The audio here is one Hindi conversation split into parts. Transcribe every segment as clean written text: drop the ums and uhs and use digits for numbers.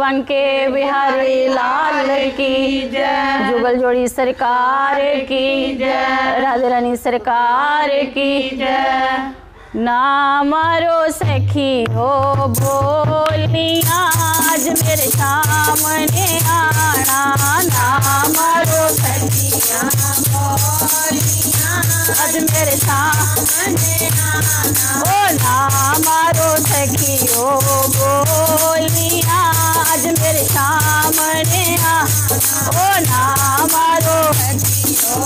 बंके बिहारी लाल की जय। जुगल जोड़ी सरकार की जय। राधे रानी सरकार की जय। ना मारो सखी हो बोलिया आज मेरे सामने आना। ना मारो सखिया बोलिया आज मेरे सामने आना। ओ ना मारो सखी हो बोलिया आज मेरे सामने आना। ओ ना मारो सखी हो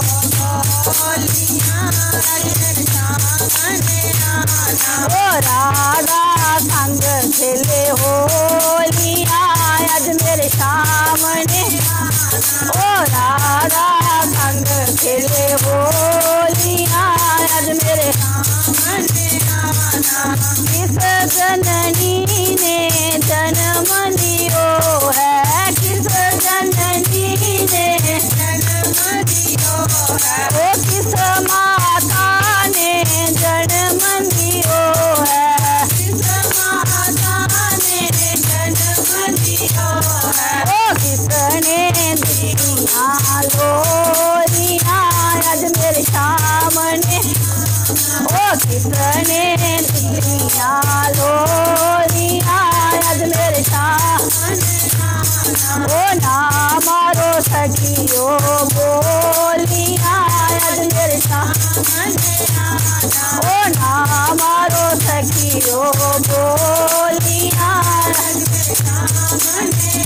बोलिया आज मेरे सामने आना। ओ राधा संग खेले होलिया आज मेरे सामने। ओ राधा संग खेले होलिया आज मेरे सामने आना। किस जननी ने जन्म लियो है। किस जननी ने जन्म लियो है। ओ किस माता ने जन्म लियो है। किस माता ने जन्म लियो है। ओ किसने दिया लोरिया आज मेरे सामने। ओ किसने दिया लोरिया आज मेरे सामने। ओ ना मारो सखियो बोलिया आज मेरे सामने। ओ ना मारो सखियो बोलिया आज मेरे सामने।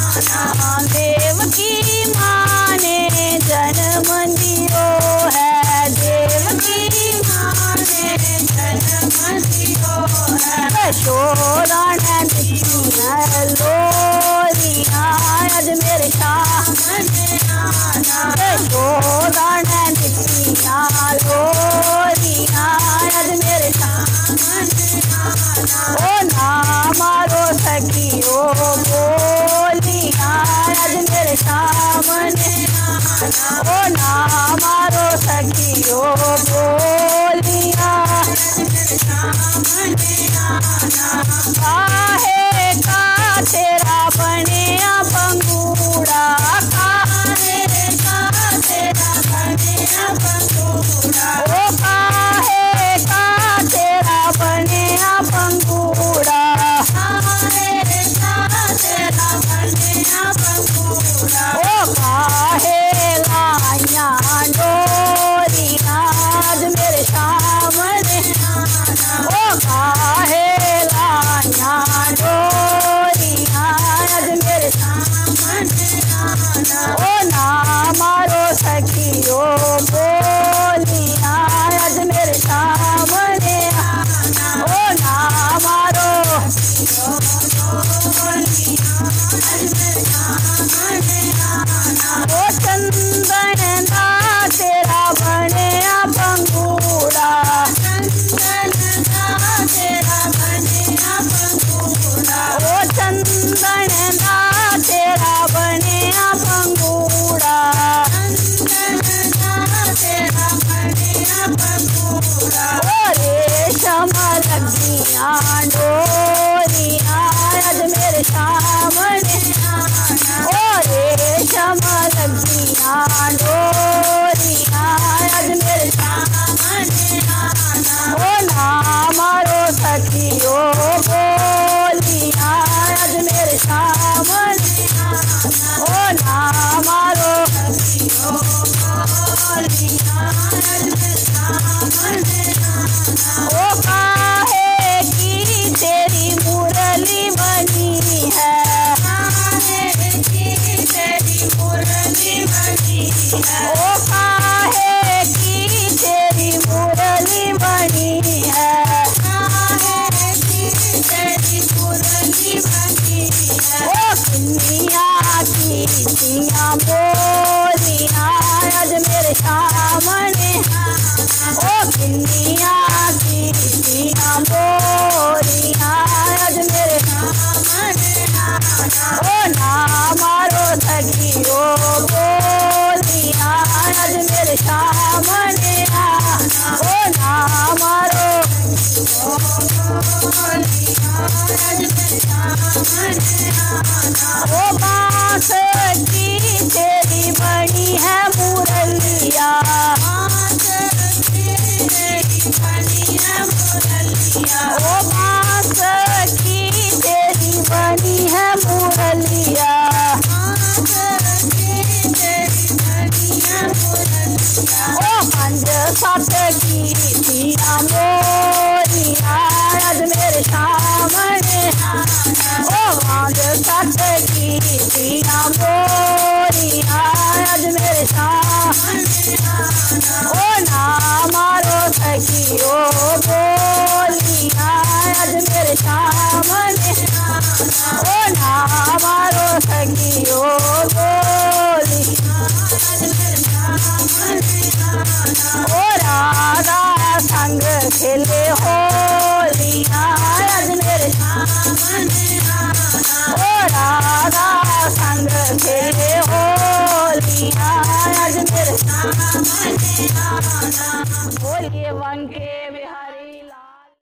देव की माँ ने जन्म लियो है। देव की माँ ने जन्म लियो है। यशोदा ने दिया लोरिया आज मेरे सामने आना। यशोदा ने दिया लोरिया आज मेरे सामने आना। ओ ना मारो सखियो बोलिया आज मेरे सामने आना। ओ ना मारो सखियो बोलिया आज मेरे सामने आना। काहे का तेरा बनिया पंगूड़ा। काहे का तेरा बनिया पंगूड़ा। ओ काहे का तेरा बनिया पंगूड़ा। काहे का तेरा बनिया पंगूड़ा। ओ काहे लाया डोरिया आज मेरे सामने आना। ओ काहे लाया डोरिया आज मेरे सामने आना। ओ ना मारो सखियो बोलिया आज मेरे सामने आना। ओ ना मारो सखियो बोलिया आज मेरे सामने आना। ओ चंदन दा तेरा बनिया पंगूड़ा। चंदन दा तेरा बनिया पंगूड़ा। ओ चंदन दा तेरा बनिया पंगूड़ा। चंदन दा तेरा बनिया पंगूड़ा। ओ रेशम लगिया डोरिया आज मेरे सामने आना। ओ रेशम लगिया डोरिया आज मेरे सामने आना। ओ ना मारो सखियो बोलिया आज मेरे सामने आना। ओ ना मारो सखियो बोलिया आज मेरे सामने आना। ओ काहे की तेरी मुरली बनी है। काहे की तेरी मुरली बनी है। ओ काहे की तेरी मुरली बनी है। काहे की तेरी मुरली बनी है। ओ किन्निया की तिया बोलिया आज मेरे सामने आना। ओ किन्निया की तिया बोलिया आज मेरे सामने आना। ओ ना मारो सखियो बोलिया आज मेरे सामने आना। ओ ना मारो सखियो बोलिया आज मेरे सामने आना। बजी है मुरलिया ओ पंज सत कीतियां मोरिया अज मेरे सामने ओ पंज सत कीतियां मोरिया अज मेरे सामने ओ ना मारो सखियो बोलिया अज मेरे सामने ओ ना मारो सखियो बोली ओ राधा संग खेले होलिया अज मेरे ओ राधा संग खेले होलिया अज मेरे बोलिए वन के बिहार।